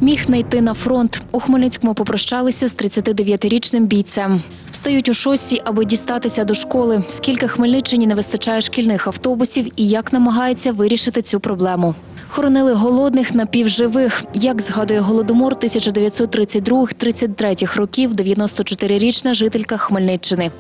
міг не йти на фронт. У Хмельницькому попрощалися з 39-річним бійцем. Встають о 6-й, аби дістатися до школи. Скільки Хмельниччині не вистачає шкільних автобусів і як намагається вирішити цю проблему. Хоронили голодних напівживих. Як згадує Голодомор 1932-33 років 94-річна жителька Хмельниччини.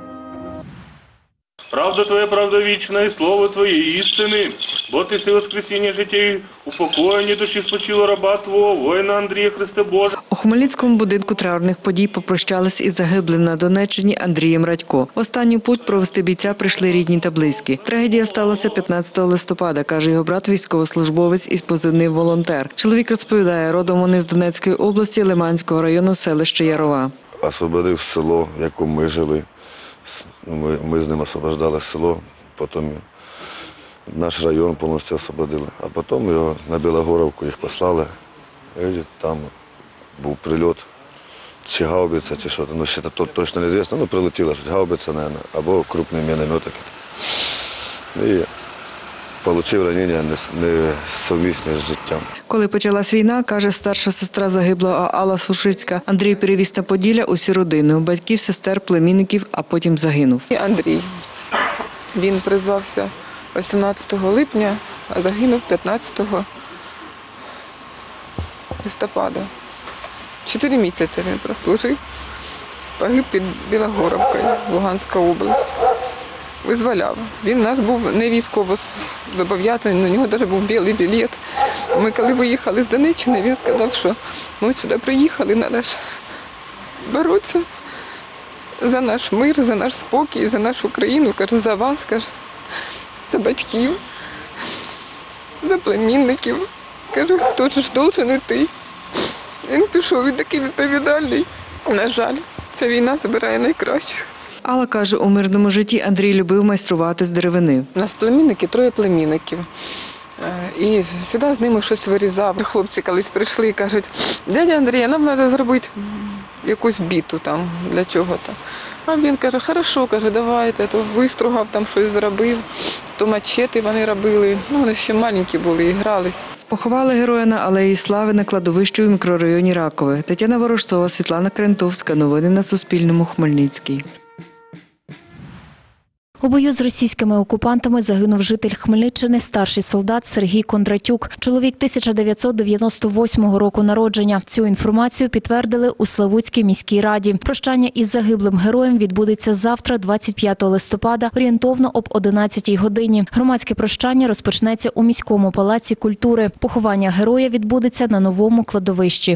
Правда Твоя, правда вічна, і слово Твоє істини, бо Ти си воскресіння життя, упокоєння душі спочило раба Твого, воїна Андрія Христе Боже. У Хмельницькому будинку траурних подій попрощались із загиблим на Донеччині Андрієм Радько. Останній путь провести бійця прийшли рідні та близькі. Трагедія сталася 15 листопада, каже його брат військовослужбовець із позивним «Волонтер». Чоловік розповідає, родом вони з Донецької області, Лиманського району, селище Ярова. Освободив село, в якому ми жили. Ми з ним освобождали село, потім наш район повністю освободили. А потім його на Білогоровку їх послали. І там був прильот, чи гаубиця, чи що. Ну, ще точно не відомо, ну прилетіло, що гаубиця, мабуть, або крупний міномет. І отримав ранення несумісне з життям. Коли почалась війна, каже старша сестра загиблого Алла Сушицька, Андрій перевіз на Поділля усю родину, батьків, сестер, племінників, а потім загинув. Андрій, він призвався 18 липня, а загинув 15 листопада. 4 місяці він прослужив, погиб під Білогоровкою, Луганська область. Визволяв. Він у нас був не військово зобов'язаний, на нього навіть був білий білет. Ми коли виїхали з Донеччини, він сказав, що ми сюди приїхали, треба ж боротися за наш мир, за наш спокій, за нашу країну, каже, за вас, каже, за батьків, за племінників. Каже, хто ж должен іти. Він пішов, він такий відповідальний. На жаль, ця війна забирає найкращих. Алла каже, у мирному житті Андрій любив майструвати з деревини. У нас племінники, 3 племінників. І завжди з ними щось вирізав. Хлопці колись прийшли і кажуть, дядя Андрій, нам треба зробити якусь біту там для чого-то. А він каже, хорошо, каже, давайте, то вистругав, там щось зробив, то мачети вони робили. Ну, вони ще маленькі були і грались. Поховали героя на Алеї Слави на кладовищі у мікрорайоні Ракове. Тетяна Ворожцова, Світлана Крентовська. Новини на Суспільному. Хмельницький. У бою з російськими окупантами загинув житель Хмельниччини, старший солдат Сергій Кондратюк. Чоловік 1998 року народження. Цю інформацію підтвердили у Славутській міській раді. Прощання із загиблим героєм відбудеться завтра, 25 листопада, орієнтовно об 11 годині. Громадське прощання розпочнеться у міському палаці культури. Поховання героя відбудеться на новому кладовищі.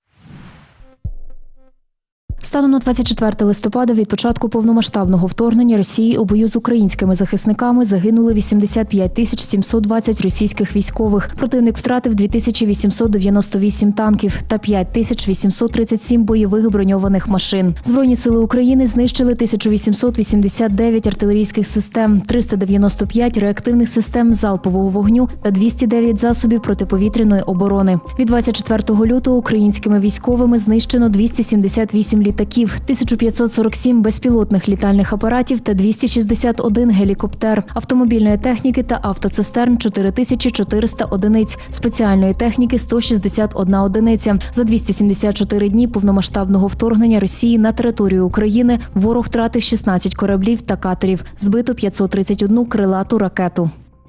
Станом на 24 листопада від початку повномасштабного вторгнення Росії у бою з українськими захисниками загинули 85 720 російських військових. Противник втратив 2898 танків та 5837 бойових броньованих машин. Збройні сили України знищили 1889 артилерійських систем, 395 реактивних систем залпового вогню та 209 засобів протиповітряної оборони. Від 24 лютого українськими військовими знищено 278 літаків, 1547 безпілотних літальних апаратів та 261 гелікоптер, автомобільної техніки та автоцистерн 4400 одиниць, спеціальної техніки 161 одиниця. За 274 дні повномасштабного вторгнення Росії на територію України ворог втратив 16 кораблів та катерів, збито 531 крилату ракету.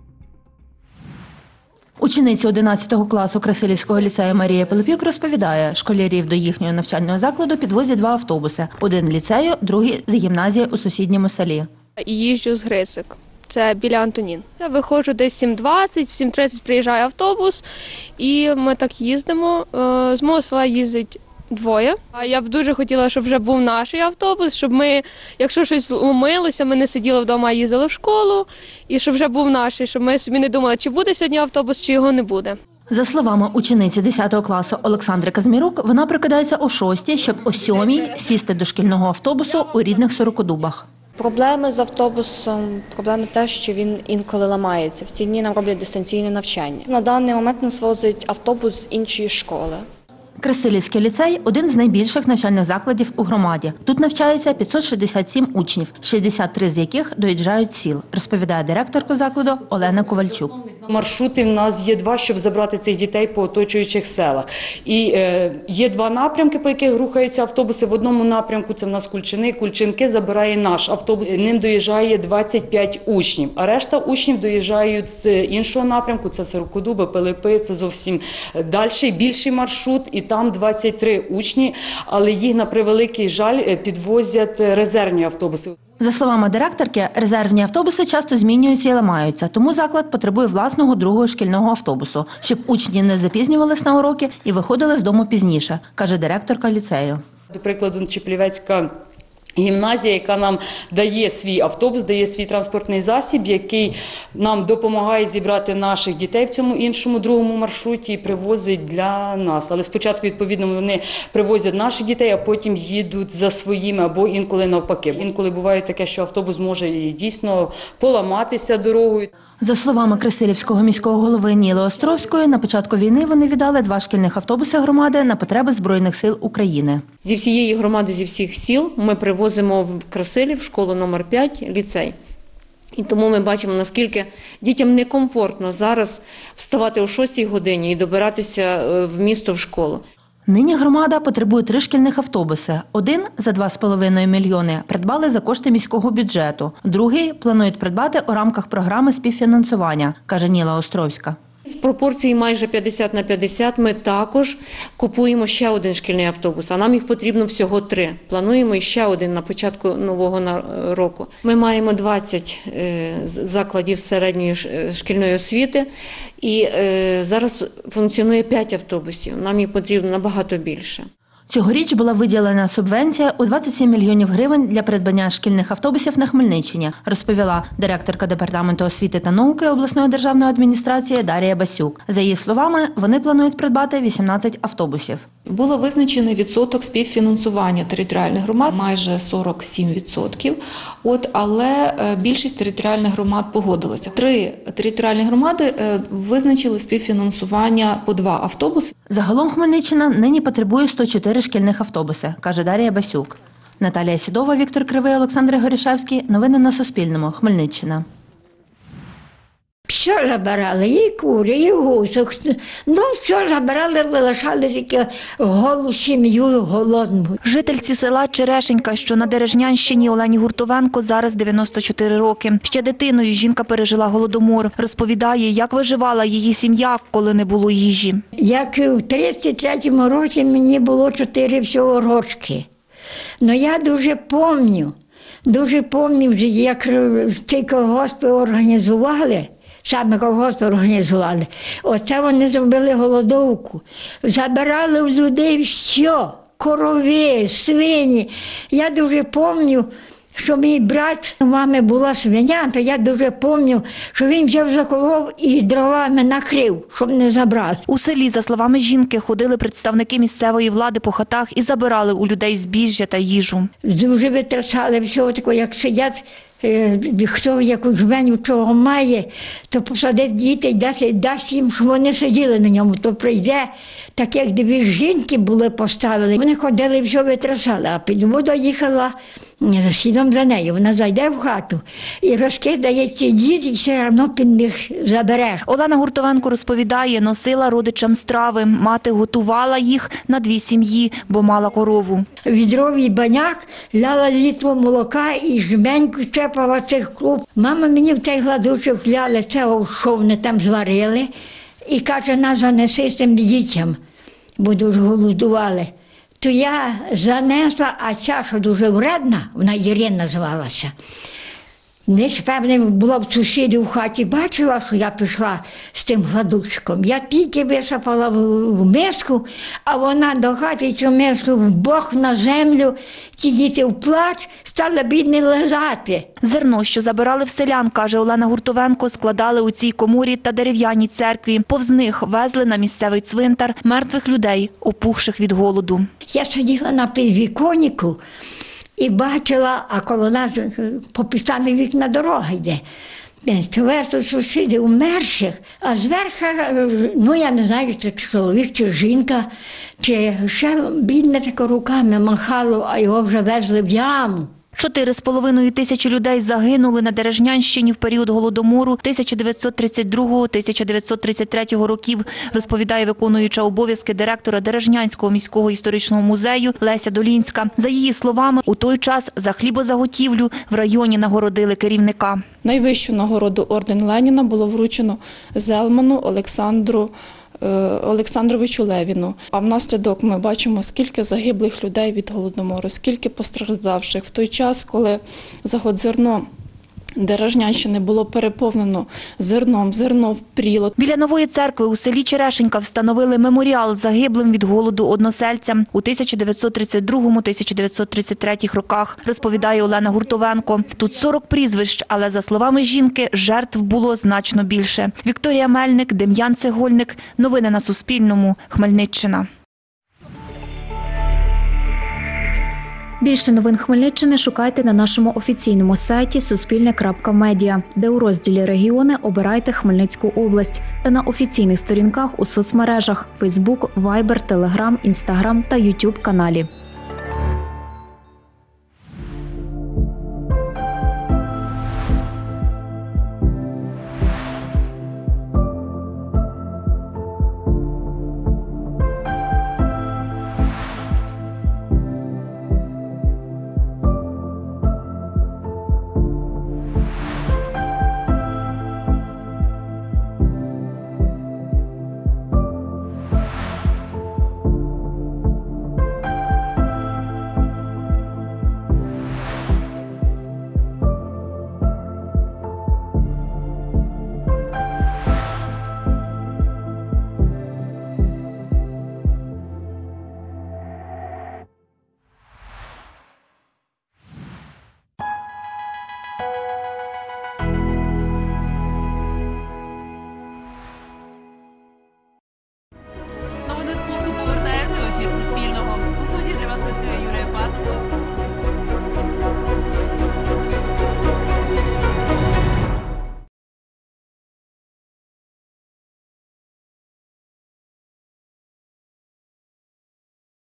Учениця 11 класу Красилівського ліцею Марія Пилипюк розповідає, школярів до їхнього навчального закладу підвозять 2 автобуси. Один ліцею, другий з гімназії у сусідньому селі. Їжджу з Грицик, це біля Антонін. Я виходжу десь 7:20, 7:30 приїжджає автобус і ми так їздимо. З мого села їздить 2. А я б дуже хотіла, щоб вже був наш автобус, щоб ми, якщо щось зломилося, ми не сиділи вдома, а їздили в школу, і щоб вже був наш, щоб ми собі не думали, чи буде сьогодні автобус, чи його не буде. За словами учениці 10 класу Олександри Казмірук, вона прокидається о 6, щоб о 7 сісти до шкільного автобусу у рідних Сорокодубах. Проблеми з автобусом, проблеми те, що він інколи ламається. В ці дні нам роблять дистанційне навчання. На даний момент нас возить автобус з іншої школи. Красилівський ліцей – один з найбільших навчальних закладів у громаді. Тут навчається 567 учнів, 63 з яких доїжджають з сіл, розповідає директорка закладу Олена Ковальчук. Маршрути в нас є два, щоб забрати цих дітей по оточуючих селах. І є два напрямки, по яких рухаються автобуси. В одному напрямку це в нас Кульчини. Кульчинки забирає наш автобус. Ним доїжджає 25 учнів, а решта учнів доїжджають з іншого напрямку. Це Сорокодуби, Пилипи, це зовсім далі, більший маршрут. І там 23 учні, але їх, на превеликий жаль, підвозять резервні автобуси. За словами директорки, резервні автобуси часто змінюються і ламаються, тому заклад потребує власного другого шкільного автобусу, щоб учні не запізнювались на уроки і виходили з дому пізніше, каже директорка ліцею. До прикладу, Чеплівецька гімназія, яка нам дає свій автобус, дає свій транспортний засіб, який нам допомагає зібрати наших дітей в цьому іншому другому маршруті і привозить для нас. Але спочатку, відповідно, вони привозять наших дітей, а потім їдуть за своїми, або інколи навпаки. Інколи буває таке, що автобус може і дійсно поламатися дорогою. За словами Красилівського міського голови Ніли Островської, на початку війни вони віддали 2 шкільних автобуси громади на потреби Збройних сил України. Зі всієї громади, зі всіх сіл ми привозимо в Красилів, школу номер 5, ліцей. І тому ми бачимо, наскільки дітям некомфортно зараз вставати о 6 годині і добиратися в місто в школу. Нині громада потребує 3 шкільних автобуси. Один за 2,5 мільйони придбали за кошти міського бюджету. Другий планують придбати у рамках програми співфінансування, каже Ніла Островська. В пропорції майже 50/50 ми також купуємо ще один шкільний автобус, а нам їх потрібно всього 3. Плануємо ще один на початку нового року. Ми маємо 20 закладів середньої шкільної освіти і зараз функціонує 5 автобусів. Нам їх потрібно набагато більше. Цьогоріч була виділена субвенція у 27 мільйонів гривень для придбання шкільних автобусів на Хмельниччині, розповіла директорка Департаменту освіти та науки обласної державної адміністрації Дар'я Басюк. За її словами, вони планують придбати 18 автобусів. Було визначений відсоток співфінансування територіальних громад, майже 47%, але більшість територіальних громад погодилася. 3 територіальні громади визначили співфінансування по 2 автобуси. Загалом Хмельниччина нині потребує 104 шкільних автобуси, каже Дар'я Басюк. Наталія Сідова, Віктор Кривий, Олександр Горішевський. Новини на Суспільному. Хмельниччина. Все забирали, і кури, і гусок. Все забирали, лишали тільки голу сім'ю голодну. Жительці села Черешенька, що на Дережнянщині, Олені Гуртовенко зараз 94 роки. Ще дитиною жінка пережила голодомор. Розповідає, як виживала її сім'я, коли не було їжі. Як в 33-му році мені було 4 всього рочки. Я дуже пам'ятаю, як ці колгоспи організували. Саме колгоспи організували. Оце вони зробили голодовку. Забирали у людей все, корови, свині. Я дуже пам'ятаю, що мій брат, у мами була свиня, то я дуже пам'ятаю, що він взяв заколов і дровами накрив, щоб не забрали. У селі, за словами жінки, ходили представники місцевої влади по хатах і забирали у людей збіжжя та їжу. Дуже витрачали всього такого, як сидять, хто яку жменю чого має, то посадить дітей, дасть їм, щоб вони сиділи на ньому, то прийде, так як 2 жінки були поставили. Вони ходили і все витрачали, а підвода їхала слідом за нею. Вона зайде в хату і розкидає ці діти, і все одно під них забереш. Олена Гуртовенко розповідає, носила родичам страви. Мати готувала їх на 2 сім'ї, бо мала корову. Відровий баняк, ляла літру молока і жменьку чепала цих круп. Мама мені в цей гладучок ляли, це що вони там зварили. І каже, на занеси з тим дітям, бо дуже голодували. То я занесла, а ця, що дуже вредна, вона Ірина звалася. Десь, певне, була в сусідів в хаті, бачила, що я пішла з тим гладучком. Я тільки висипала в миску, а вона до хати цю миску в бок на землю, ті діти в плач, стали бідні лежати. Зерно, що забирали в селян, каже Олена Гуртовенко, складали у цій коморі та дерев'яній церкві. Повз них везли на місцевий цвинтар мертвих людей, опухших від голоду. Я сиділа на підвіконнику і бачила, а коло нас по пістамі вікна дорога йде. Твердо сусіди умерших, а зверху, я не знаю, чи чоловік, чи жінка, чи ще бідне таке руками махало, а його вже везли в яму. 4,5 тисячі людей загинули на Дережнянщині в період Голодомору 1932-1933 років, розповідає виконуюча обов'язки директора Дережнянського міського історичного музею Леся Долінська. За її словами, у той час за хлібозаготівлю в районі нагородили керівника. Найвищу нагороду орден Леніна було вручено Зелману Олександровичу Левіну. А внаслідок ми бачимо, скільки загиблих людей від Голодомору, скільки постраждавших. В той час, коли заготзерно Дережнянщини було переповнено зерном, зерно впріло. Біля Нової церкви у селі Черешенька встановили меморіал загиблим від голоду односельцям у 1932-1933 роках, розповідає Олена Гуртовенко. Тут 40 прізвищ, але, за словами жінки, жертв було значно більше. Вікторія Мельник, Дем'ян Цегольник. Новини на Суспільному. Хмельниччина. Більше новин Хмельниччини шукайте на нашому офіційному сайті suspilne.media, де у розділі «Регіони» обирайте Хмельницьку область та на офіційних сторінках у соцмережах – Facebook, Viber, Telegram, Instagram та YouTube каналі.